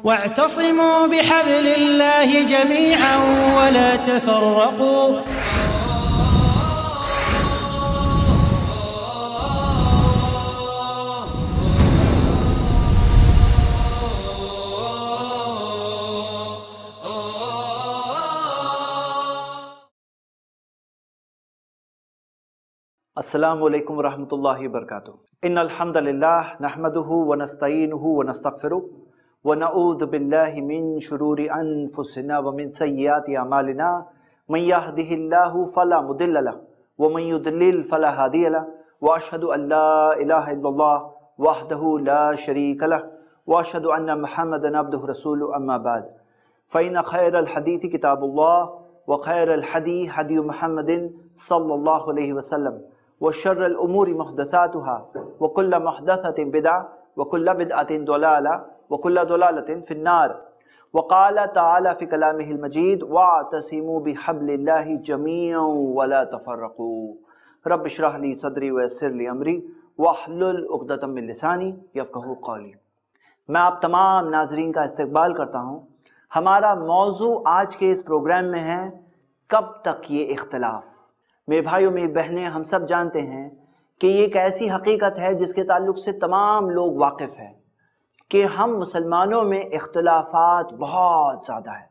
واعتصموا بحبل الله جميعا ولا تفرقوا السلام علیکم ورحمۃ اللہ وبرکاتہ۔ ان الحمد للہ نحمده ونستعینه ونستغفره ونعوذ باللہ من شرور انفسنا ومن سیئات اعمالنا من يهده الله فلا مضل له ومن يضلل فلا هادي له واشهد ان لا اله الا الله وحده لا شريك له واشهد ان محمدا عبده ورسوله اما بعد فإن خير الحديث كتاب الله وخير الهدي هدي محمد صلى الله عليه وسلم وشر الأمور محدثاتها وكل محدثة بدعة وكل بدعة ضلالة وكل ضلالة في النار وقال تعالى في كلامه المجيد واعتصموا بحبل الله جميعا ولا تفرقوا رب اشرح لي صدري ويسر لي أمري واحلل عقدة من لساني يفقهوا قولي۔ میں آپ تمام ناظرین کا استقبال کرتا ہوں۔ ہمارا موضوع آج کے اس پروگرام میں ہے کب تک یہ اختلاف۔ میرے بھائیوں میری بہنیں، ہم سب جانتے ہیں کہ یہ ایک ایسی حقیقت ہے جس کے تعلق سے تمام لوگ واقف ہیں کہ ہم مسلمانوں میں اختلافات بہت زیادہ ہیں۔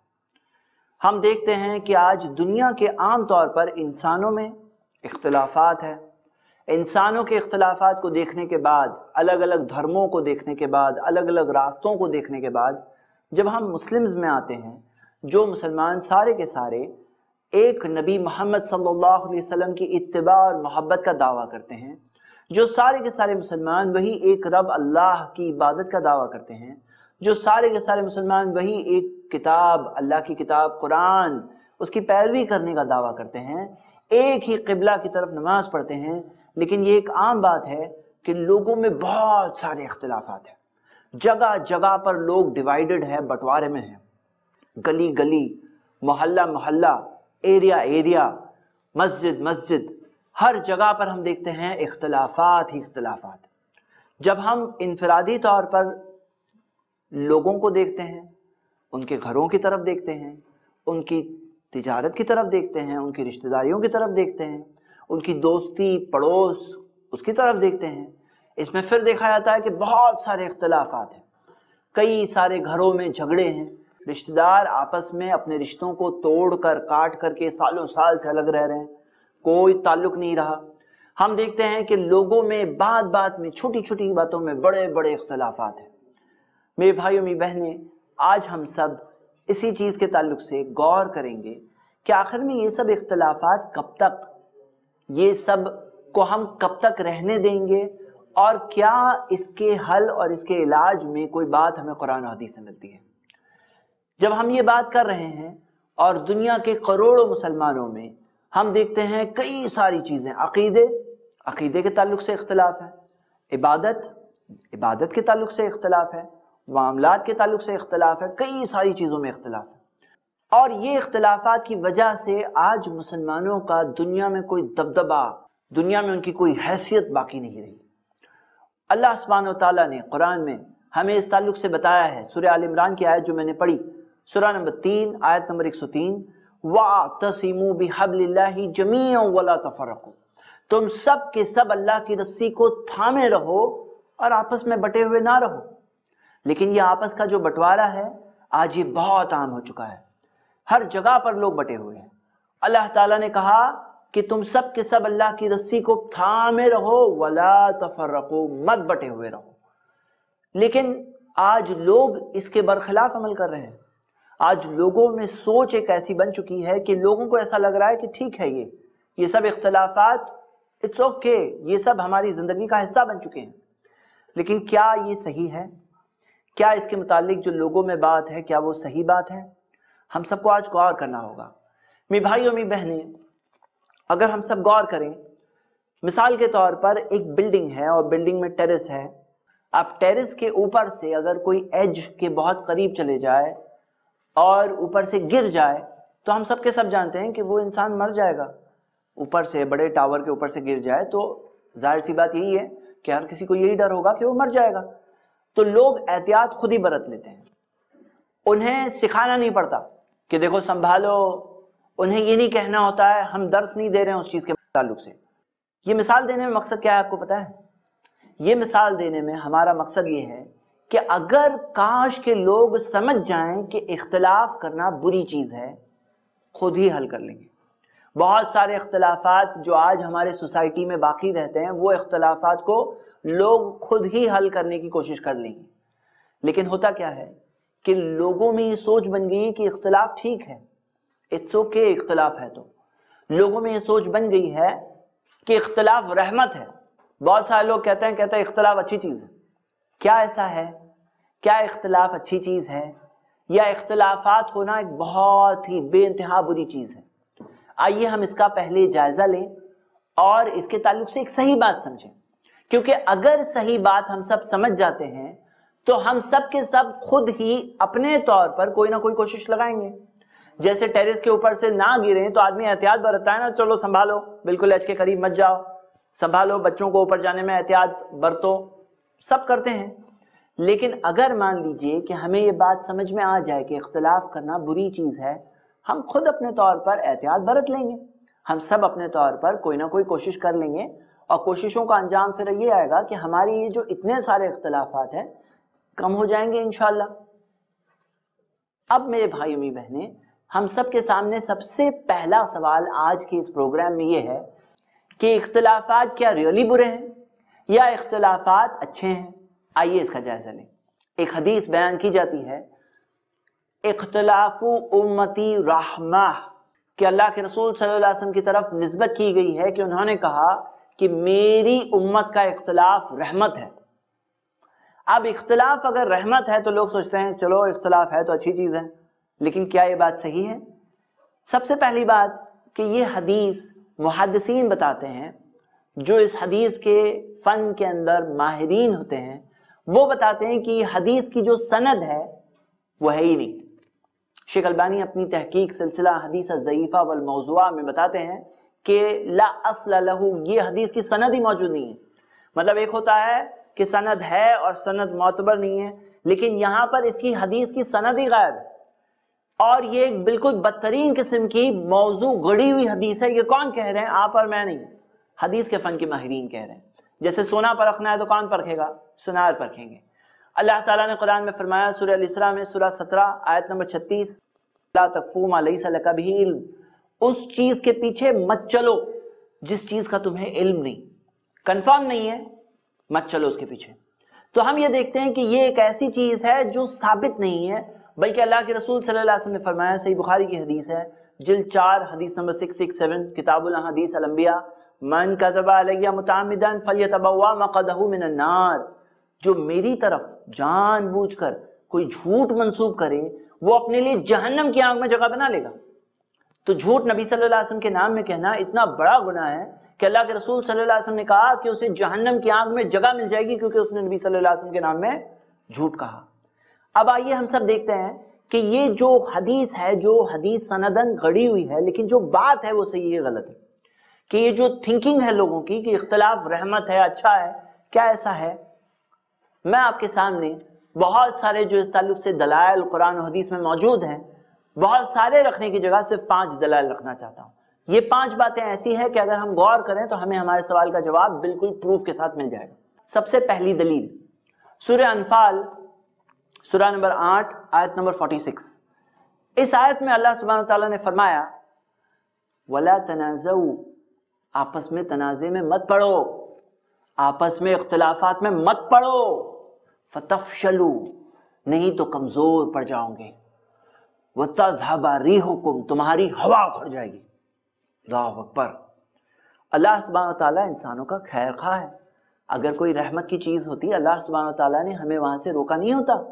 ہم دیکھتے ہیں کہ آج دنیا کے عام طور پر انسانوں میں اختلافات ہیں۔ انسانوں کے اختلافات کو دیکھنے کے بعد، الگ الگ دھرموں کو دیکھنے کے بعد، الگ الگ راستوں کو دیکھنے کے بعد، جب ہم مسلمز میں آتے ہیں، جو مسلمان سارے کے سارے ایک نبی محمد صلی اللہ علیہ وسلم کی اتباع اور محبت کا دعویٰ کرتے ہیں، جو سارے کے سارے مسلمان وہی ایک رب اللہ کی عبادت کا دعویٰ کرتے ہیں، جو سارے کے سارے مسلمان وہی ایک کتاب، اللہ کی کتاب قرآن، اس کی پیروی کرنے کا دعویٰ کرتے ہیں، ایک ہی قبلہ کی طرف نماز پڑھتے ہیں، لیکن یہ ایک عام بات ہے کہ لوگوں میں بہت سارے اختلافات ہیں۔ جگہ جگہ پر لوگ ڈیوائیڈڈ ہے، بٹوارے میں ہیں، گلی گلی، محلہ محلہ، ایریا ایریا، مسجد مسجد، ہر جگہ پر ہم دیکھتے ہیں اختلافات ہی اختلافات۔ جب ہم انفرادی طور پر لوگوں کو دیکھتے ہیں، ان کے گھروں کی طرف دیکھتے ہیں، ان کی تجارت کی طرف دیکھتے ہیں، ان کی رشتہ داریوں کی طرف دیکھتے ہیں، ان کی دوستی پڑوس اس کی طرف دیکھتے ہیں، اس میں پھر دیکھا جاتا ہے کہ بہت سارے اختلافات ہیں، کئی سارے گھروں میں جھگڑے ہیں، رشتہ دار آپس میں اپنے رشتوں کو توڑ کر کاٹ کر کے سالوں سال سے الگ رہ رہے ہیں، کوئی تعلق نہیں رہا۔ ہم دیکھتے ہیں کہ لوگوں میں بات بات میں، چھوٹی چھوٹی باتوں میں بڑے بڑے اختلافات ہیں۔ میرے بھائیوں میری بہنیں، آج ہم سب اسی چیز کے تعلق سے غور کریں گے کہ آخر میں یہ سب اختلافات کب تک، یہ سب کو ہم کب تک رہنے دیں گے، اور کیا اس کے حل اور اس کے علاج میں کوئی بات ہمیں قرآن و حدیث سے ملتی ہے۔ جب ہم یہ بات کر رہے ہیں اور دنیا کے کروڑوں مسلمانوں میں ہم دیکھتے ہیں کئی ساری چیزیں، عقیدے کے تعلق سے اختلاف ہے، عبادت کے تعلق سے اختلاف ہے، معاملات کے تعلق سے اختلاف ہے، کئی ساری چیزوں میں اختلاف ہے، اور یہ اختلافات کی وجہ سے آج مسلمانوں کا دنیا میں کوئی دبدبہ، دنیا میں ان کی کوئی حیثیت باقی نہیں رہی۔ اللہ سبحانہ و تعالیٰ نے قرآن میں ہمیں اس تعلق سے بتایا ہے، سورہ آل عمران کی آیت جو میں نے پڑھی، سورہ نمبر 3 آیت نمبر 103، وَاعْتَصِمُوا بِحَبْلِ اللَّهِ جَمِيعًا وَلَا تَفَرَّقُوا، تم سب کے سب اللہ کی رسی کو تھامے رہو اور آپس میں بٹے ہوئے نہ رہو۔ لیکن یہ آپس کا جو بٹوارا ہے آج یہ بہت عام ہو چکا ہے، ہر جگہ پر لوگ بٹے ہوئے ہیں۔ اللہ تعالیٰ نے کہا کہ تم سب کے سب اللہ کی رسی کو تھامے رہو، وَلَا تَفَرَّقُوا، مت بٹے ہوئے رہو۔ لیکن آج لوگ اس کے برخلاف عمل کر رہے ہیں۔ آج لوگوں میں سوچ ایک ایسی بن چکی ہے کہ لوگوں کو ایسا لگ رہا ہے کہ ٹھیک ہے، یہ سب اختلافات اٹس اوکے، یہ سب ہماری زندگی کا حصہ بن چکے ہیں۔ لیکن کیا یہ صحیح ہے؟ کیا اس کے متعلق جو لوگوں میں بات ہے، کیا وہ صحیح بات ہے؟ ہم سب کو آج غور کرنا ہوگا۔ میری بھائیوں میری بہنیں، اگر ہم سب غور کریں، مثال کے طور پر ایک بلڈنگ ہے اور بلڈنگ میں ٹیرس ہے، اب ٹیرس کے اوپر سے اگر کوئی ایج کے بہت قریب چلے جائے اور اوپر سے گر جائے تو ہم سب کے سب جانتے ہیں کہ وہ انسان مر جائے گا۔ اوپر سے بڑے ٹاور کے اوپر سے گر جائے تو ظاہر سی بات یہی ہے کہ ہر کسی کو یہی ڈر ہوگا کہ وہ مر جائے گا، تو لوگ احتیاط خود ہی برت لیتے ہیں۔ انہیں سکھانا نہیں پڑتا کہ دیکھو سنبھالو، انہیں یہ نہیں کہنا ہوتا ہے ہم درس نہیں دے رہے ہیں اس چیز کے تعلق سے۔ یہ مثال دینے میں مقصد کیا ہے آپ کو پتا ہے؟ یہ مثال دینے میں ہمارا مقصد یہ ہے کہ اگر کاش کے لوگ سمجھ جائیں کہ اختلاف کرنا بری چیز ہے، خود ہی حل کر لیں گے۔ بہت سارے اختلافات جو آج ہمارے سوسائٹی میں باقی رہتے ہیں، وہ اختلافات کو لوگ خود ہی حل کرنے کی کوشش کر لیں گے۔ لیکن ہوتا کیا ہے کہ لوگوں میں یہ سوچ بن گئی کہ اختلاف ٹھیک ہے، اٹس اوکے، اختلاف ہے تو لوگوں میں یہ سوچ بن گئی ہے کہ اختلاف رحمت ہے۔ بہت سارے لوگ کہتے ہیں اختلاف اچھی چیز ہے۔ کیا ایسا ہے؟ کیا اختلاف اچھی چیز ہے، یا اختلافات ہونا ایک بہت ہی بے انتہا بری چیز ہے؟ آئیے ہم اس کا پہلے جائزہ لیں اور اس کے تعلق سے ایک صحیح بات سمجھیں، کیونکہ اگر صحیح بات ہم سب سمجھ جاتے ہیں تو ہم سب کے سب خود ہی اپنے طور پر کوئی نہ کوئی کوشش لگائیں گے۔ جیسے ٹیرس کے اوپر سے نہ گریں تو آدمی احتیاط برتتا ہے نا، چلو سنبھالو، بالکل ایج کے قریب مت جاؤ، سنبھالو، بچوں کو اوپر جانے میں احتیاط برتو، سب کرتے ہیں۔ لیکن اگر مان لیجئے کہ ہمیں یہ بات سمجھ میں آ جائے کہ اختلاف کرنا بری چیز ہے، ہم خود اپنے طور پر احتیاط برت لیں گے، ہم سب اپنے طور پر کوئی نہ کوئی کوشش کر لیں گے، اور کوششوں کا انجام پھر یہ آئے گا کہ ہماری یہ جو اتنے سارے اختلافات ہیں کم ہو جائیں گے انشاءاللہ۔ اب میرے بھائی امی بہنیں، ہم سب کے سامنے سب سے پہلا سوال آج کے اس پروگرام میں یہ ہے کہ اختلافات کیا ریئلی برے ہیں یا اختلافات اچھے ہیں؟ آئیے اس کا جائزہ لیں۔ ایک حدیث بیان کی جاتی ہے، اختلاف امتی رحمہ، کہ اللہ کے رسول صلی اللہ علیہ وسلم کی طرف نسبت کی گئی ہے کہ انہوں نے کہا کہ میری امت کا اختلاف رحمت ہے۔ اب اختلاف اگر رحمت ہے تو لوگ سوچتے ہیں چلو اختلاف ہے تو اچھی چیز ہے، لیکن کیا یہ بات صحیح ہے؟ سب سے پہلی بات کہ یہ حدیث محدثین بتاتے ہیں، جو اس حدیث کے فن کے اندر ماہرین ہوتے ہیں، وہ بتاتے ہیں کہ یہ حدیث کی جو سند ہے وہ ہے ہی نہیں۔ شیخ البانی اپنی تحقیق سلسلہ حدیث الضعیفہ والموضوعہ میں بتاتے ہیں کہ لا اصل لہ، یہ حدیث کی سند ہی موجود نہیں ہے۔ مطلب ایک ہوتا ہے کہ سند ہے اور سند معتبر نہیں ہے، لیکن یہاں پر اس کی حدیث کی سند ہی غائب ہے، اور یہ ایک بالکل بدترین قسم کی موضوع گڑی ہوئی حدیث ہے۔ یہ کون کہہ رہے ہیں؟ آپ اور میں نہیں، حدیث کے فن کے ماہرین کہہ رہے ہیں۔ جیسے سونا پرکھنا ہے تو کون پرکھے گا؟ سونار پرکھیں گے۔ اللہ تعالیٰ نے قرآن میں فرمایا سورہ الاسراء میں سورہ 17 آیت نمبر 36، لا تقفوا ما لیس لک بہ علم، اس چیز کے پیچھے مت چلو جس چیز کا تمہیں علم نہیں، کنفرم نہیں ہے، مت چلو اس کے پیچھے۔ تو ہم یہ دیکھتے ہیں کہ یہ ایک ایسی چیز ہے جو ثابت نہیں ہے، بلکہ اللہ کے رسول صلی اللہ علیہ وسلم نے فرمایا، صحیح بخاری کی حدیث ہے، جلد 4 حدیث نمبر 667 کتاب الاحادیث الانبیاء، من کذب علی متعمدا فلیتبوأ مقعدہ من النار، جو میری طرف جان بوجھ کر کوئی جھوٹ منسوب کرے وہ اپنے لیے جہنم کی آگ میں جگہ بنا لے گا۔ تو جھوٹ نبی صلی اللہ علیہ وسلم کے نام میں کہنا اتنا بڑا گناہ ہے کہ اللہ کے رسول صلی اللہ علیہ وسلم نے کہا کہ اسے جہنم کی آگ میں جگہ مل جائے گی، کیونکہ اس نے نبی صلی اللہ علیہ وسلم کے نام میں جھوٹ کہا۔ اب آئیے ہم سب دیکھتے ہیں کہ یہ جو حدیث ہے، جو حدیث سندن گھڑی ہوئی ہے، لیکن جو بات ہے وہ صحیح ہے غلط ہے، کہ یہ جو تھنکنگ ہے لوگوں کی کہ اختلاف رحمت ہے، اچھا ہے، کیا ایسا ہے؟ میں آپ کے سامنے بہت سارے جو اس تعلق سے دلائل قرآن و حدیث میں موجود ہیں، بہت سارے رکھنے کی جگہ صرف 5 دلائل رکھنا چاہتا ہوں۔ یہ 5 باتیں ایسی ہیں کہ اگر ہم غور کریں تو ہمیں ہمارے سوال کا جواب بالکل پروف کے ساتھ مل جائے گا۔ سب سے پہلی دلیل سورہ انفال سورہ نمبر 8 آیت نمبر 46۔ اس آیت میں اللہ سبحانہ وتعالیٰ نے فرمایا وَلَا تَنَازَعُوا، آپس میں تنازع میں مت پڑو، آپس میں اختلافات میں مت پڑو، فَتَفْشَلُوا، نہیں تو کمزور پڑ جاؤ گے، وَتَذْهَبَ رِيحُكُمْ، تمہاری ہوا اکھڑ جائے گی۔ اللہ اکبر۔ اللہ سبحانہ وتعالیٰ انسانوں کا خیر خواہ ہے۔ اگر کوئی رحمت کی چیز ہوتی اللہ سبحانہ وتعالیٰ نے ہمیں وہاں سے روکا نہیں ہوتا۔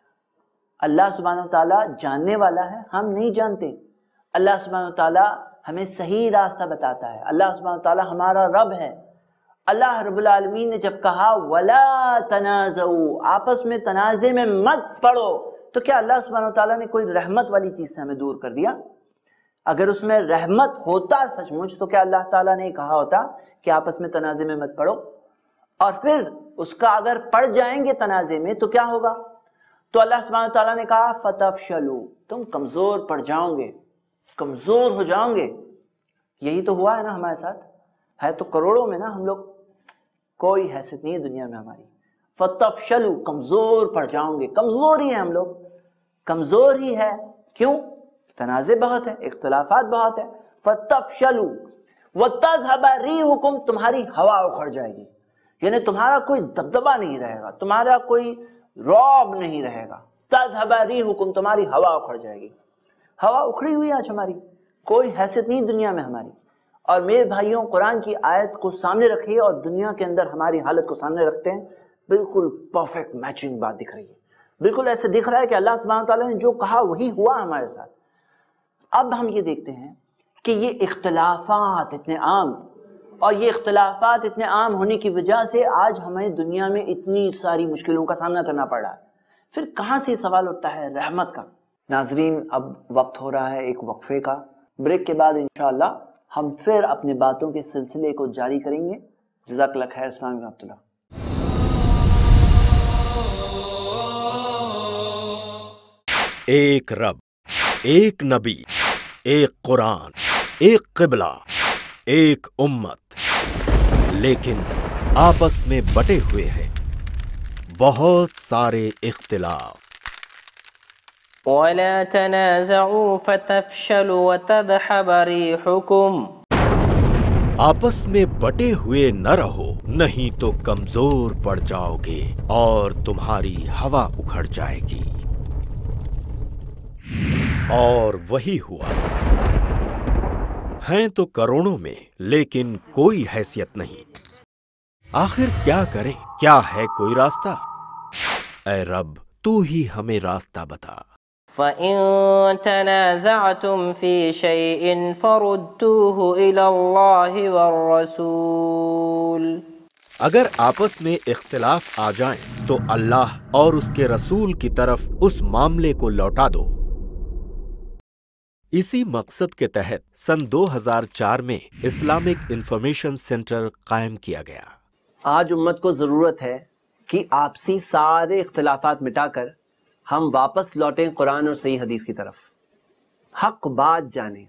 اللہ سبحانہ وتعالیٰ جاننے والا ہے، ہم نہیں جانتے۔ اللہ سبحانہ وتعالیٰ ہمیں صحیح راستہ بتاتا ہے۔ اللہ سبحانہ وتعالیٰ ہمارا رب ہے۔ اللہ رب العالمین نے جب کہا وَلَا تَنَازَعُوا، آپس میں تنازع میں مت پڑو، تو کیا اللہ سبحانہ وتعالیٰ نے کوئی رحمت والی چیز سے ہمیں دور کر دیا؟ اگر اس میں رحمت ہوتا سچ مچ تو کیا اللہ تعالیٰ نے کہا ہوتا کہ آپس میں تنازع میں مت پڑو؟ اور پھر اس کا اگر پڑ جائیں گے تنازع میں تو کیا ہوگا؟ تو اللہ سبحانہ تعالیٰ نے کہا فتفشلوا، تم کمزور پڑ جاؤ گے، کمزور ہو جاؤ گے۔ یہی تو ہوا ہے نا ہمارے ساتھ، ہے تو کروڑوں میں نا ہم لوگ، کوئی حیثیت نہیں ہے دنیا میں ہماری۔ فتفشلوا، کمزور پڑ جاؤ گے، کمزور ہی ہیں ہم لوگ، کمزور ہی ہے۔ کیوں؟ تنازع بہت ہے، اختلافات بہت ہے۔ فتفشلوا وتذهب ريحكم، تمہاری ہوا اکھڑ جائے گی، یعنی تمہارا کوئی دبدبہ نہیں رہے گا، تمہارا کوئی رعب نہیں رہے گا۔ تذهب ريحكم، تمہاری ہوا اکھڑ جائے گی۔ ہوا اکھڑی ہوئی آج ہماری، کوئی حیثیت نہیں دنیا میں ہماری۔ اور میرے بھائیوں، قرآن کی آیت کو سامنے رکھیے اور دنیا کے اندر ہماری حالت کو سامنے رکھتے ہیں، بالکل پرفیکٹ میچنگ بات دکھ رہی ہے، بالکل ایسے دکھ رہا ہے کہ اللہ سبحانہ تعالیٰ نے جو کہا وہی ہوا ہمارے ساتھ۔ اب ہم یہ دیکھتے ہیں کہ یہ اختلافات اتنے عام، اور یہ اختلافات اتنے عام ہونے کی وجہ سے آج ہمیں دنیا میں اتنی ساری مشکلوں کا سامنا کرنا پڑ رہا ہے۔ پھر کہاں سے سوال اٹھتا ہے؟ رحمت کا۔ ناظرین، اب وقت ہو رہا ہے ایک وقفے کا، بریک کے بعد انشاءاللہ ہم پھر اپنے باتوں کے سلسلے کو جاری کریں گے۔ جزاک اللہ خیر، السلام علیکم ورحمۃ اللہ۔ ایک رب، ایک نبی، ایک قرآن، ایک قبلہ، ایک امت، لیکن آپس میں بٹے ہوئے ہیں بہت سارے اختلاف۔ وَلَا تَنَازَعُوا فَتَفْشَلُوا وَتَذْهَبَ رِيحُكُمْ، آپس میں بٹے ہوئے نہ رہو، نہیں تو کمزور پڑ جاؤ گے اور تمہاری ہوا اکھڑ جائے گی۔ اور وہی ہوا۔ ہیں تو کروڑوں میں لیکن کوئی حیثیت نہیں۔ آخر کیا کریں؟ کیا ہے کوئی راستہ؟ اے رب، تو ہی ہمیں راستہ بتا۔ فَإِن تَنَازَعْتُمْ فِي شَيْءٍ فَرُدُّوهُ إِلَى اللَّهِ وَالرَّسُولِ، اگر آپس میں اختلاف آ جائیں تو اللہ اور اس کے رسول کی طرف اس معاملے کو لوٹا دو۔ اسی مقصد کے تحت سن 2004 میں اسلامک انفارمیشن سینٹر قائم کیا گیا۔ آج امت کو ضرورت ہے کہ آپسی سارے اختلافات مٹا کر ہم واپس لوٹیں قرآن اور صحیح حدیث کی طرف، حق بات جانیں،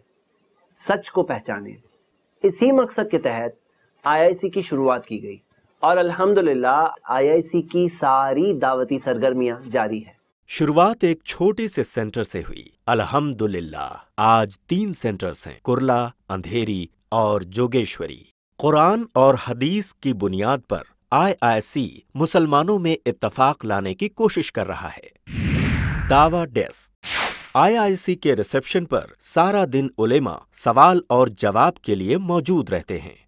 سچ کو پہچانیں۔ اسی مقصد کے تحت IIC کی شروعات کی گئی، اور الحمدللہ IIC کی ساری دعوتی سرگرمیاں جاری ہیں۔ شروعات ایک چھوٹے سے سینٹر سے ہوئی، الحمدللہ آج 3 سینٹرز ہیں، کرلا، اندھیری اور جوگیشوری۔ قرآن اور حدیث کی بنیاد پر IIC مسلمانوں میں اتفاق لانے کی کوشش کر رہا ہے۔ دعویٰ ڈیسک۔ IIC کے ریسیپشن پر سارا دن علماء سوال اور جواب کے لیے موجود رہتے ہیں۔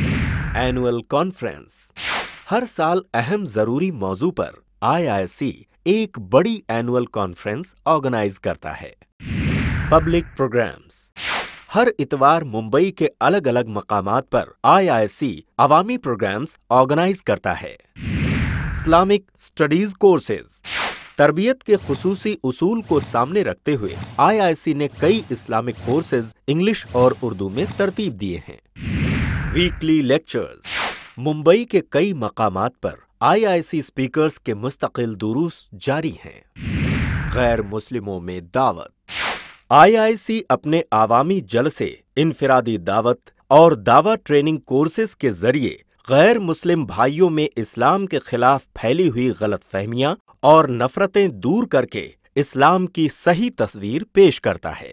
Annual conference. ہر سال اہم ضروری موضوع پر IIC ایک بڑی اینول کانفرنس آرگنائز کرتا ہے۔ Public programmes. ہر اتوار ممبئی کے الگ الگ مقامات پر IIC عوامی پروگرامز آرگنائز کرتا ہے۔ Islamic studies courses. تربیت کے خصوصی اصول کو سامنے رکھتے ہوئے IIC نے کئی اسلامک کورسز انگلش اور اردو میں ترتیب دیے ہیں۔ Weekly lectures. ممبئی کے کئی مقامات پر IIC اسپیکرز کے مستقل دروس جاری ہیں۔ غیر مسلموں میں دعوت۔ IIC اپنے عوامی جلسے، انفرادی دعوت اور دعوت ٹریننگ کورسز کے ذریعے غیر مسلم بھائیوں میں اسلام کے خلاف پھیلی ہوئی غلط فہمیاں اور نفرتیں دور کر کے اسلام کی صحیح تصویر پیش کرتا ہے۔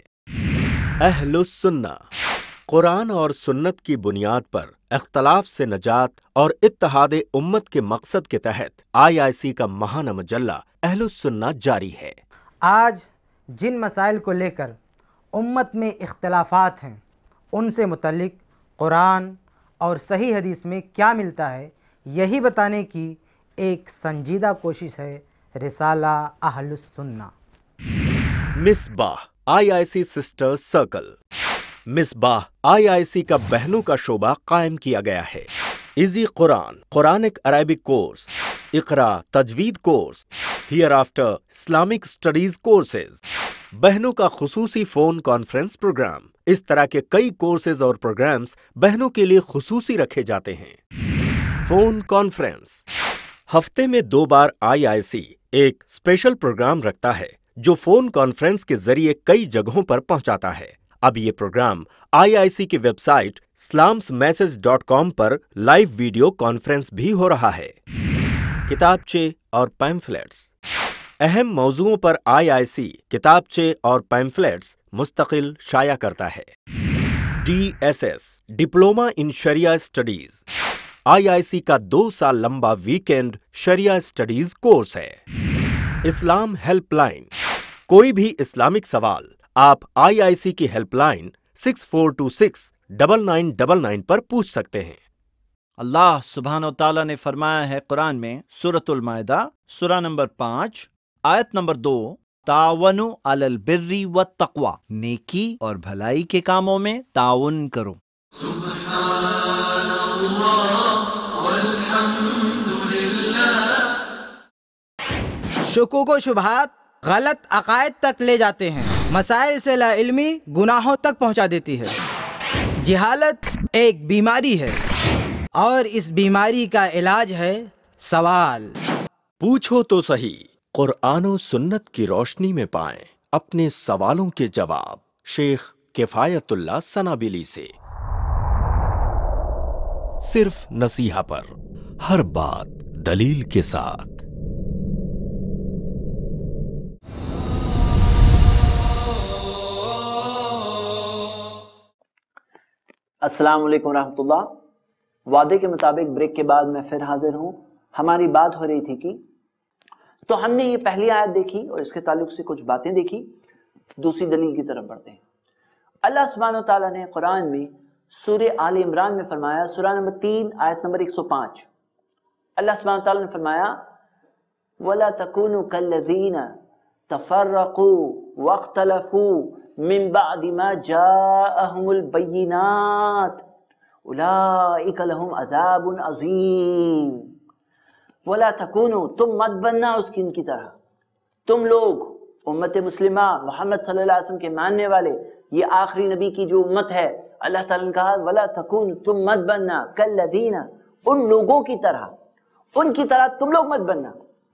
اہل السنہ۔ قرآن اور سنت کی بنیاد پر اختلاف سے نجات اور اتحاد امت کے مقصد کے تحت IIC کا ماہانہ مجلہ اہل السنہ جاری ہے۔ آج جن مسائل کو لے کر امت میں اختلافات ہیں، ان سے متعلق قرآن اور صحیح حدیث میں کیا ملتا ہے، یہی بتانے کی ایک سنجیدہ کوشش ہے رسالہ اہل السنہ۔ مصباح IIC سسٹر سرکل۔ مصباح IIC کا بہنوں کا شعبہ قائم کیا گیا ہے۔ ایزی قرآن، قرآنک عربک کورس، اقرا تجوید course, hereafter Islamic studies courses, بہنوں کا خصوصی فون کانفرنس پروگرام، اس طرح کے کئی کورسز اور پروگرامز بہنوں کے لیے خصوصی رکھے جاتے ہیں۔ Phone conference. ہفتے میں 2 بار IIC ایک اسپیشل پروگرام رکھتا ہے جو فون کانفرنس کے ذریعے کئی جگہوں پر پہنچاتا ہے۔ اب یہ پروگرام IIC کی ویب سائٹ islamsmessage.com پر لائیو ویڈیو کانفرنس بھی ہو رہا ہے۔ کتابچے اور پیمفلیٹس۔ اہم موضوعوں پر IIC کتابچے اور پیمفلیٹس مستقل شائع کرتا ہے۔ DSS diploma in sharia studies IIC کا 2 سال لمبا ویکینڈ شریعہ اسٹڈیز کورس ہے۔ اسلام ہیلپ لائن، کوئی بھی اسلامک سوال آپ IIC کی ہیلپ لائن 64269999 پر پوچھ سکتے ہیں۔ اللہ سبحانہ و تعالیٰ نے فرمایا ہے قرآن میں سورۃ المائدہ سورہ نمبر 5 آیت نمبر 2، تعاونوا علی البر والتقوی، نیکی اور بھلائی کے کاموں میں تعاون کرو۔ شکوک و شبہات غلط عقائد تک لے جاتے ہیں، مسائل سے لا علمی گناہوں تک پہنچا دیتی ہے۔ جہالت ایک بیماری ہے اور اس بیماری کا علاج ہے سوال۔ پوچھو تو صحیح، قرآن و سنت کی روشنی میں پائیں اپنے سوالوں کے جواب۔ شیخ کفایت اللہ سنابلی سے۔ صرف نصیحہ پر، ہر بات دلیل کے ساتھ۔ السلام علیکم ورحمۃ اللہ۔ وعدے کے مطابق بریک کے بعد میں پھر حاضر ہوں۔ ہماری بات ہو رہی تھی کہ تو ہم نے یہ پہلی آیت دیکھی اور اس کے تعلق سے کچھ باتیں دیکھی، دوسری دلیل کی طرف بڑھتے ہیں۔ اللہ سبحانہ و تعالیٰ نے قرآن میں سورہ آل عمران میں فرمایا، سورہ نمبر 3 آیت نمبر 105، اللہ سبحانہ و تعالیٰ نے فرمایا وَلَا تَكُونُوا كَالَّذِينَ تَفَرَّقُوا وَاخْتَلَفُوا من بعد ما جاءهم البینات اولئک لهم عذاب عظیم۔ ولا تکونوا، تم مت بننا اس کی ان کی طرح، تم لوگ امت مسلمہ محمد صلی اللہ علیہ وسلم کے ماننے والے، یہ آخری نبی کی جو امت ہے، اللہ تعالیٰ نے کہا ولا تکونوا، تم مت بننا کالذین، ان لوگوں کی طرح، ان کی طرح تم لوگ مت بننا،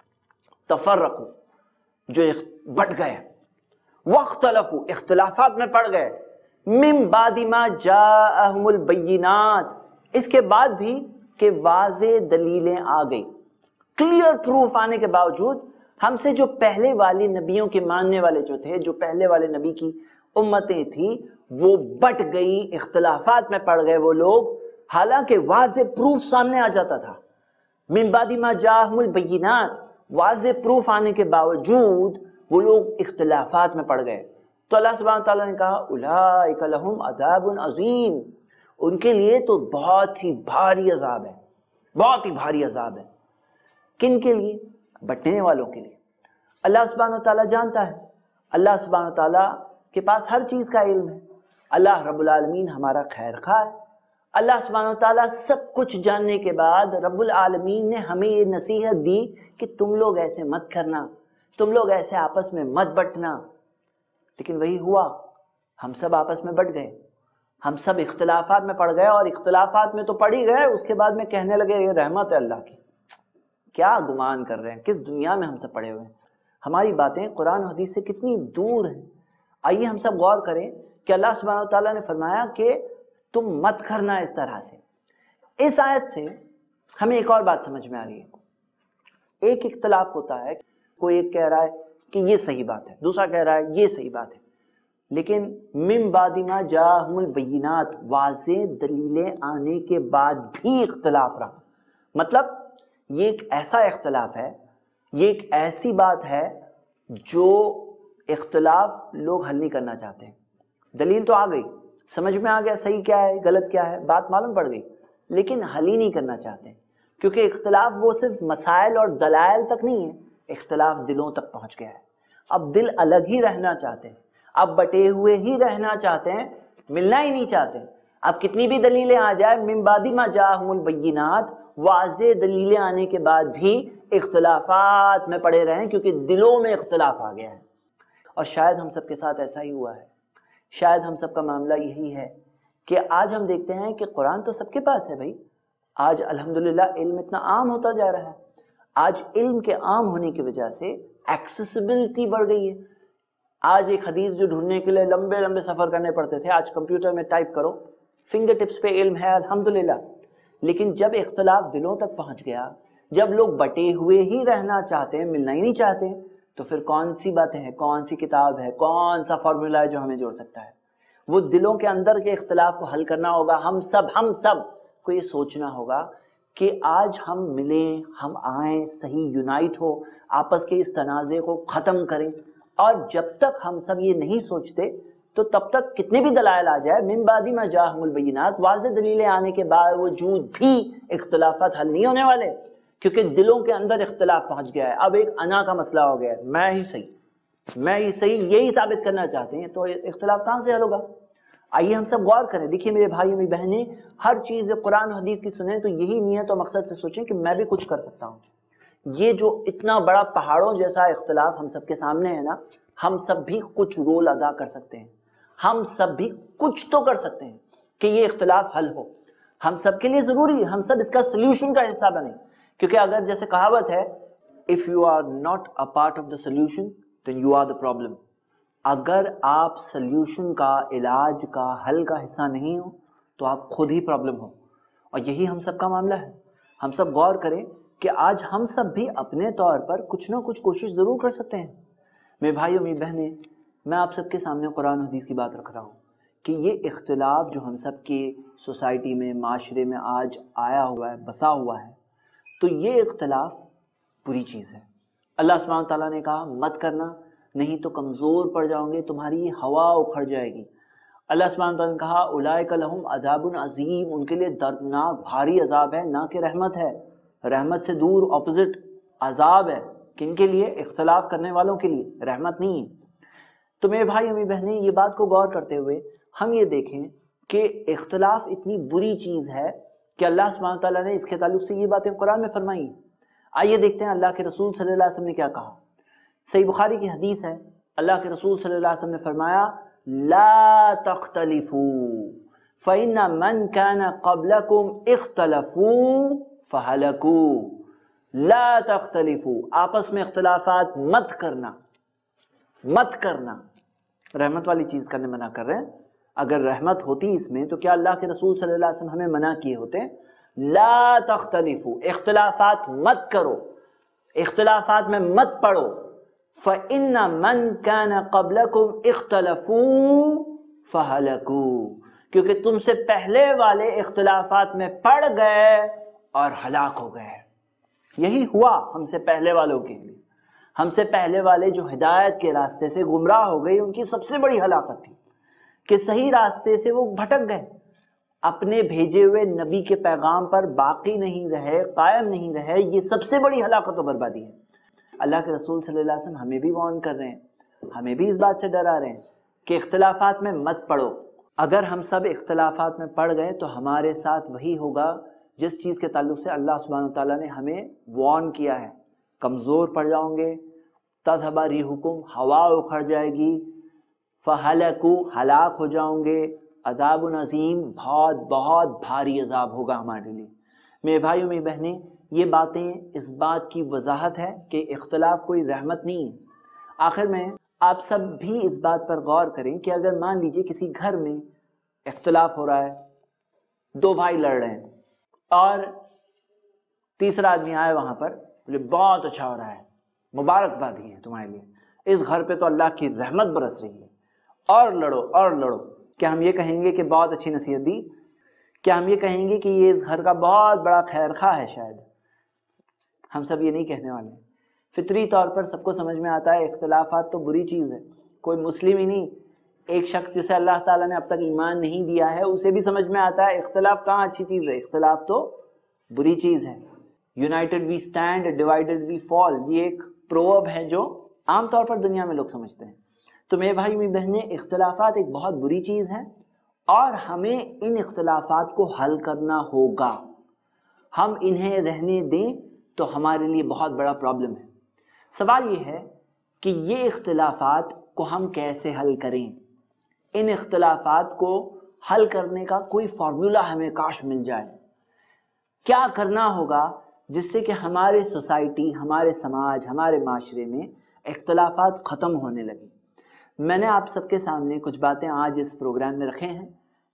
تفرقوا، جو بٹ گئے، واختلفوا، اختلافات میں پڑ گئے، من بعد ما جاءہم البینات، اس کے بعد بھی کہ واضح دلیلیں آ گئی، کلیئر پروف آنے کے باوجود ہم سے جو پہلے والے نبیوں کے ماننے والے جو تھے، جو پہلے والے نبی کی امتیں تھیں، وہ بٹ گئی، اختلافات میں پڑ گئے وہ لوگ، حالانکہ واضح پروف سامنے آ جاتا تھا۔ من بعد ما جاءہم البینات، واضح پروف آنے کے باوجود وہ لوگ اختلافات میں پڑ گئے، تو اللہ سبحانہ تعالیٰ نے کہا اولئک لہم عذاب عظیم، ان کے لیے تو بہت ہی بھاری عذاب ہے، بہت ہی بھاری عذاب ہے۔ کن کے لیے؟ بٹنے والوں کے لیے۔ اللہ سبحانہ تعالیٰ جانتا ہے، اللہ سبحانہ تعالیٰ کے پاس ہر چیز کا علم ہے، اللہ رب العالمین ہمارا خیر خواہ ہے۔ اللہ سبحانہ تعالیٰ سب کچھ جاننے کے بعد رب العالمین نے ہمیں یہ نصیحت دی کہ تم لوگ ایسے مت کرنا، تم لوگ ایسے آپس میں مت بٹنا، لیکن وہی ہوا، ہم سب آپس میں بٹ گئے، ہم سب اختلافات میں پڑ گئے، اور اختلافات میں تو پڑ ہی گئے، اس کے بعد میں کہنے لگے یہ رحمت ہے اللہ کی۔ کیا گمان کر رہے ہیں، کس دنیا میں ہم سب پڑے ہوئے ہیں؟ ہماری باتیں قرآن و حدیث سے کتنی دور ہیں۔ آئیے ہم سب غور کریں کہ اللہ سبحانہ وتعالیٰ نے فرمایا کہ تم مت کرنا اس طرح سے۔ اس آیت سے ہمیں ایک اور بات سمجھ میں آ رہی ہے۔ ایک اختلاف ہوتا ہے، کوئی ایک کہہ رہا ہے کہ یہ صحیح بات ہے، دوسرا کہہ رہا ہے یہ صحیح بات ہے، لیکن من بعد ما جاءہم البینات، واضح دلیلیں آنے کے بعد بھی اختلاف رہا۔ مطلب یہ ایک ایسا اختلاف ہے، یہ ایک ایسی بات ہے جو اختلاف لوگ حل نہیں کرنا چاہتے ہیں۔ دلیل تو آ گئی، سمجھ میں آ گیا صحیح کیا ہے غلط کیا ہے، بات معلوم پڑ گئی، لیکن حل ہی نہیں کرنا چاہتے، کیونکہ اختلاف وہ صرف مسائل اور دلائل تک نہیں ہے، اختلاف دلوں تک پہنچ گیا ہے۔ اب دل الگ ہی رہنا چاہتے ہیں، اب بٹے ہوئے ہی رہنا چاہتے ہیں، ملنا ہی نہیں چاہتے۔ اب کتنی بھی دلیلیں آ جائے، من بعد ما جاءہم البینات، واضح دلیلیں آنے کے بعد بھی اختلافات میں پڑے رہیں، کیونکہ دلوں میں اختلاف آ گیا ہے۔ اور شاید ہم سب کے ساتھ ایسا ہی ہوا ہے، شاید ہم سب کا معاملہ یہی ہے کہ آج ہم دیکھتے ہیں کہ قرآن تو سب کے پاس ہے بھائی، آج الحمدللہ علم اتنا عام ہوتا جا رہا ہے، آج علم کے عام ہونے کی وجہ سے ایکسیسیبلٹی بڑھ گئی ہے. آج ایک حدیث جو ڈھونڈنے کے لیے لمبے لمبے سفر کرنے پڑتے تھے، آج کمپیوٹر میں ٹائپ کرو، فنگر ٹپس پہ علم ہے الحمدللہ. لیکن جب اختلاف دلوں تک پہنچ گیا، جب لوگ بٹے ہوئے ہی رہنا چاہتے ہیں، ملنا ہی نہیں چاہتے، تو پھر کون سی باتیں ہیں، کون سی کتاب ہے، کون سا فارمولا ہے جو ہمیں جوڑ سکتا ہے؟ وہ دلوں کے اندر کے اختلاف کو حل کرنا ہوگا. ہم سب کو یہ سوچنا ہوگا کہ آج ہم ملیں، ہم آئیں، صحیح یونائٹ ہو، آپس کے اس تنازع کو ختم کریں. اور جب تک ہم سب یہ نہیں سوچتے تو تب تک کتنے بھی دلائل آ جائے، من بعد ما جاءہم البینات، واضح دلیلیں آنے کے باوجود بھی اختلافات حل نہیں ہونے والے، کیونکہ دلوں کے اندر اختلاف پہنچ گیا ہے. اب ایک انا کا مسئلہ ہو گیا ہے، میں ہی صحیح یہی ثابت کرنا چاہتے ہیں، تو اختلاف کہاں سے حل ہوگا؟ آئیے ہم سب غور کریں. دیکھیے میرے بھائی میری بہنیں، ہر چیز قرآن و حدیث کی سنیں تو یہی نیت و مقصد سے سوچیں کہ میں بھی کچھ کر سکتا ہوں. یہ جو اتنا بڑا پہاڑوں جیسا اختلاف ہم سب کے سامنے ہے نا، ہم سب بھی کچھ رول ادا کر سکتے ہیں، ہم سب بھی کچھ تو کر سکتے ہیں کہ یہ اختلاف حل ہو. ہم سب کے لیے ضروری ہے ہم سب اس کا سلیوشن کا حصہ بنیں، کیونکہ اگر جیسے کہاوت ہے if you are not a part of the solution then you are the problem. اگر آپ سلیوشن کا، علاج کا، حل کا حصہ نہیں ہو تو آپ خود ہی پرابلم ہو. اور یہی ہم سب کا معاملہ ہے. ہم سب غور کریں کہ آج ہم سب بھی اپنے طور پر کچھ نہ کچھ کوشش ضرور کر سکتے ہیں. میرے بھائیوں میری بہنیں، میں آپ سب کے سامنے قرآن و حدیث کی بات رکھ رہا ہوں کہ یہ اختلاف جو ہم سب کی سوسائٹی میں، معاشرے میں آج آیا ہوا ہے، بسا ہوا ہے، تو یہ اختلاف بری چیز ہے. اللہ سبحانہ تعالیٰ نے کہا مت کرنا، نہیں تو کمزور پڑ جاؤ گے، تمہاری ہوا اکھڑ جائے گی. اللہ سبحانہ تعالیٰ نے کہا اولئک لہم عذاب عظیم، ان کے لیے دردناک بھاری عذاب ہے، نہ کہ رحمت ہے. رحمت سے دور اپوزٹ عذاب ہے. کن کے لیے؟ اختلاف کرنے والوں کے لیے، رحمت نہیں ہے. تو میرے بھائی اور میری بہنیں، یہ بات کو غور کرتے ہوئے ہم یہ دیکھیں کہ اختلاف اتنی بری چیز ہے کہ اللہ سبحانہ تعالیٰ نے اس کے تعلق سے یہ باتیں قرآن میں فرمائی. آئیے دیکھتے ہیں اللہ کے رسول صلی اللہ علیہ وسلم نے کیا کہا. صحیح بخاری کی حدیث ہے، اللہ کے رسول صلی اللہ علیہ وسلم نے فرمایا لا تختلفوا فإن من كان قبلكم اختلفوا فهلكوا. لا تختلفوا، آپس میں اختلافات مت کرنا. رحمت والی چیز کرنے منع کر رہے ہیں. اگر رحمت ہوتی اس میں تو کیا اللہ کے رسول صلی اللہ علیہ وسلم ہمیں منع کیے ہوتے؟ لا تختلفوا، اختلافات مت کرو، اختلافات میں مت پڑو. فَإِنَّ مَنْ كَانَ قَبْلَكُمْ اخْتَلَفُوا فَهَلَكُوا، کیونکہ تم سے پہلے والے اختلافات میں پڑ گئے اور ہلاک ہو گئے. یہی ہوا ہم سے پہلے والوں کے لیے. ہم سے پہلے والے جو ہدایت کے راستے سے گمراہ ہو گئے، ان کی سب سے بڑی ہلاکت تھی کہ صحیح راستے سے وہ بھٹک گئے، اپنے بھیجے ہوئے نبی کے پیغام پر باقی نہیں رہے، قائم نہیں رہے. یہ سب سے بڑی ہلاکت و بربادی ہے. اللہ کے رسول صلی اللہ علیہ وسلم ہمیں بھی وارن کر رہے ہیں، ہمیں بھی اس بات سے ڈرا رہے ہیں کہ اختلافات میں مت پڑو. اگر ہم سب اختلافات میں پڑ گئے تو ہمارے ساتھ وہی ہوگا جس چیز کے تعلق سے اللہ سبحانہ تعالیٰ نے ہمیں وارن کیا ہے. کمزور پڑ جاؤں گے، تذہب ریحکم، ہوا اکھڑ جائے گی، فہلکوا، ہلاک ہو جاؤں گے، عذاب عظیم، بہت بہت بھاری عذاب ہوگا ہمارے لیے. میرے بھائیوں میری بہنیں، یہ باتیں اس بات کی وضاحت ہے کہ اختلاف کوئی رحمت نہیں ہے. آخر میں آپ سب بھی اس بات پر غور کریں کہ اگر مان لیجئے کسی گھر میں اختلاف ہو رہا ہے، دو بھائی لڑ رہے ہیں اور تیسرا آدمی آئے وہاں پر، بولے بہت اچھا ہو رہا ہے، مبارکبادی ہے تمہارے لیے، اس گھر پہ تو اللہ کی رحمت برس رہی ہے، اور لڑو اور لڑو. کیا ہم یہ کہیں گے کہ بہت اچھی نصیحت دی؟ کیا ہم یہ کہیں گے کہ یہ اس گھر کا بہت بڑا خیر خواہ ہے؟ شاید ہم سب یہ نہیں کہنے والے. فطری طور پر سب کو سمجھ میں آتا ہے اختلافات تو بری چیز ہے. کوئی مسلم ہی نہیں، ایک شخص جسے اللہ تعالیٰ نے اب تک ایمان نہیں دیا ہے اسے بھی سمجھ میں آتا ہے اختلاف کہاں اچھی چیز ہے، اختلاف تو بری چیز ہے. United we stand, divided we fall, یہ ایک پروورب ہے جو عام طور پر دنیا میں لوگ سمجھتے ہیں. تو میرے بھائی میری بہنیں، اختلافات ایک بہت بری چیز ہے اور ہمیں ان اختلافات کو حل کرنا ہوگا. ہم انہیں رہنے دیں تو ہمارے لیے بہت بڑا پرابلم ہے. سوال یہ ہے کہ یہ اختلافات کو ہم کیسے حل کریں. ان اختلافات کو حل کرنے کا کوئی فارمولا ہمیں کاش مل جائے. کیا کرنا ہوگا جس سے کہ ہمارے سوسائٹی، ہمارے سماج، ہمارے معاشرے میں اختلافات ختم ہونے لگیں۔ میں نے آپ سب کے سامنے کچھ باتیں آج اس پروگرام میں رکھے ہیں۔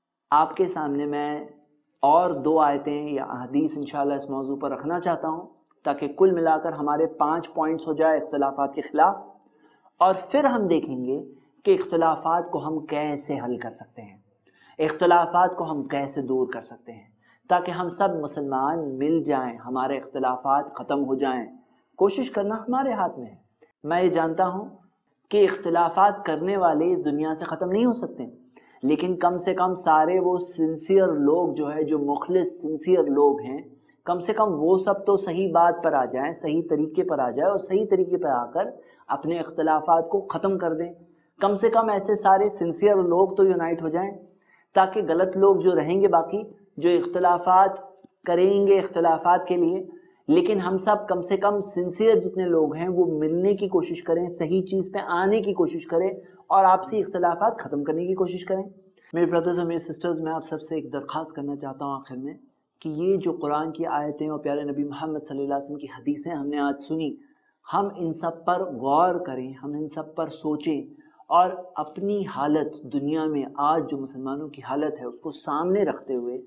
آپ کے سامنے میں اور 2 آیتیں یا حدیث انشاءاللہ اس موضوع پر رکھنا چاہتا ہوں، تاکہ کل ملا کر ہمارے 5 پوائنٹس ہو جائے اختلافات کے خلاف، اور پھر ہم دیکھیں گے کہ اختلافات کو ہم کیسے حل کر سکتے ہیں، اختلافات کو ہم کیسے دور کر سکتے ہیں، تاکہ ہم سب مسلمان مل جائیں، ہمارے اختلافات ختم ہو جائیں۔ کوشش کرنا ہمارے ہاتھ میں ہے۔ میں یہ جانتا ہوں کہ اختلافات کرنے والے اس دنیا سے ختم نہیں ہو سکتے، لیکن کم سے کم سارے وہ سنسیئر لوگ جو ہے، جو مخلص سنسیئر لوگ ہیں، کم سے کم وہ سب تو صحیح بات پر آ جائیں، صحیح طریقے پر آ جائیں، اور صحیح طریقے پر آ کر اپنے اختلافات کو ختم کر دیں۔ کم سے کم ایسے سارے سنسیئر لوگ تو یونائٹ ہو جائیں، تاکہ غلط لوگ جو رہیں گے، باقی جو اختلافات کریں گے اختلافات کے لیے، لیکن ہم سب کم سے کم سنسیئر جتنے لوگ ہیں وہ ملنے کی کوشش کریں، صحیح چیز پہ آنے کی کوشش کریں، اور آپسی اختلافات ختم کرنے کی کوشش کریں۔ میرے بردرز اور میری سسٹرز، میں آپ سب سے ایک درخواست کرنا چاہتا ہوں آخر میں، کہ یہ جو قرآن کی آیتیں اور پیارے نبی محمد صلی اللہ علیہ وسلم کی حدیثیں ہم نے آج سنی، ہم ان سب پر غور کریں، ہم ان سب پر سوچیں، اور اپنی حالت دنیا میں آج جو مسلمانوں کی حالت ہے اس کو سامنے رکھتے ہوئے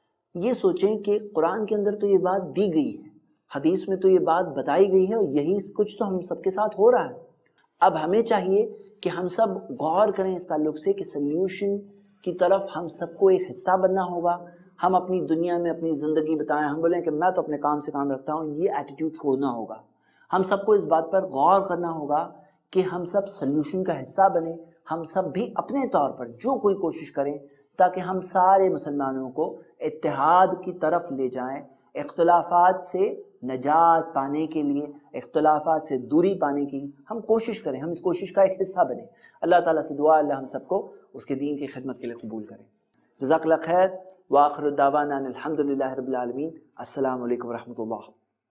یہ سوچیں کہ قرآن کے اندر تو یہ بات دی گئی ہے، حدیث میں تو یہ بات بتائی گئی ہے، اور یہی کچھ تو ہم سب کے ساتھ ہو رہا ہے۔ اب ہمیں چاہیے کہ ہم سب غور کریں اس تعلق سے کہ سلیوشن کی طرف ہم سب کو ایک حصہ بننا ہوگا۔ ہم اپنی دنیا میں اپنی زندگی بتائیں، ہم بولیں کہ میں تو اپنے کام سے کام رکھتا ہوں، یہ ایٹیٹیوڈ چھوڑنا ہوگا۔ ہم سب کو اس بات پر غور کرنا ہوگا کہ ہم سب سلیوشن کا حصہ بنیں، ہم سب بھی اپنے طور پر جو کوئی کوشش کریں، تاکہ ہم سارے مسلمانوں کو اتحاد کی طرف لے جائیں، اختلافات سے نجات پانے کے لیے، اختلافات سے دوری پانے کی ہم کوشش کریں، ہم اس کوشش کا ایک حصہ بنیں۔ اللہ تعالیٰ سے دعا اللہ ہم سب کو اس کے دین کی خدمت کے لیے قبول کرے۔ جزاک اللہ خیر، وآخر دعوانا ان الحمدللہ رب العالمین۔ السلام علیکم ورحمۃ اللہ۔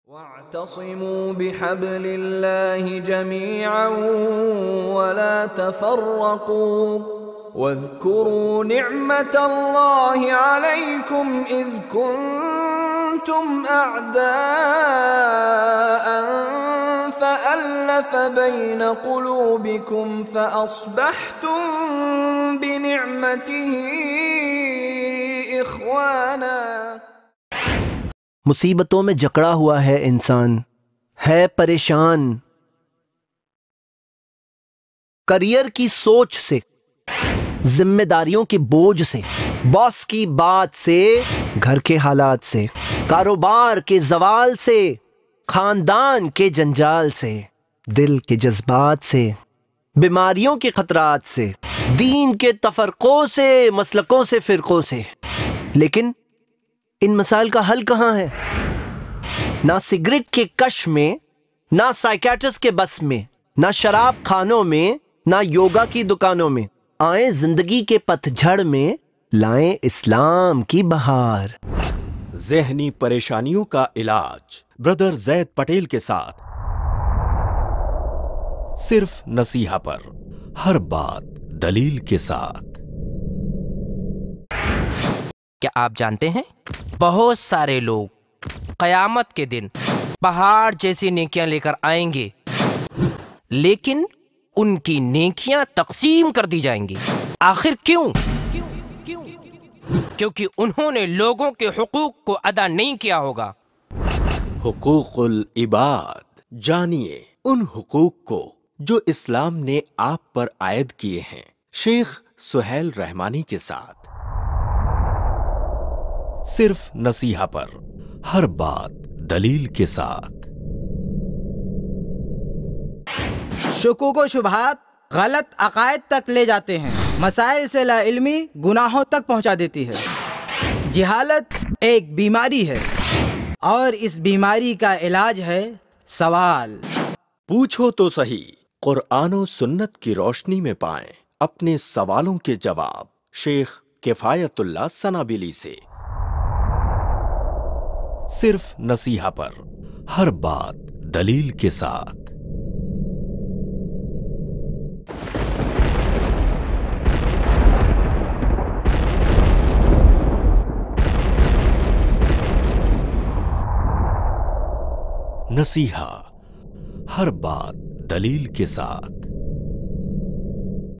واعتصموا بحبل الله جميعا ولا تفرقوا واذكروا نعمة الله عليكم إذ كنتم أعداء فألف بين قلوبكم فأصبحتم بنعمته إخوانا۔ مصیبتوں میں جکڑا ہوا ہے انسان، ہے پریشان، کریئر کی سوچ سے، ذمہ داریوں کے بوجھ سے، باس کی بات سے، گھر کے حالات سے، کاروبار کے زوال سے، خاندان کے جنجال سے، دل کے جذبات سے، بیماریوں کے خطرات سے، دین کے تفرقوں سے، مسلکوں سے، فرقوں سے۔ لیکن ان مسائل کا حل کہاں ہے؟ نہ سگریٹ کے کش میں، نہ سائیکیٹرسٹ کے بس میں، نہ شراب خانوں میں، نہ یوگا کی دکانوں میں۔ آئیں زندگی کے پتھ جھڑ میں، لائیں اسلام کی بہار۔ ذہنی پریشانیوں کا علاج بردر زید پٹیل کے ساتھ، صرف نصیحہ پر، ہر بات دلیل کے ساتھ۔ کیا آپ جانتے ہیں بہت سارے لوگ قیامت کے دن پہاڑ جیسی نیکیاں لے کر آئیں گے، لیکن ان کی نیکیاں تقسیم کر دی جائیں گی۔ آخر کیوں؟ کیونکہ انہوں نے لوگوں کے حقوق کو ادا نہیں کیا ہوگا۔ حقوق العباد، جانیے ان حقوق کو جو اسلام نے آپ پر عائد کیے ہیں، شیخ سہیل رحمانی کے ساتھ، صرف نصیحہ پر، ہر بات دلیل کے ساتھ۔ شکوک و شبہات غلط عقائد تک لے جاتے ہیں، مسائل سے لا علمی گناہوں تک پہنچا دیتی ہے۔ جہالت ایک بیماری ہے، اور اس بیماری کا علاج ہے سوال۔ پوچھو تو صحیح، قرآن و سنت کی روشنی میں پائیں اپنے سوالوں کے جواب، شیخ کفایت اللہ سنابلی سے، صرف نصیحہ پر، ہر بات دلیل کے ساتھ۔ नसीहा, हर बात दलील के साथ।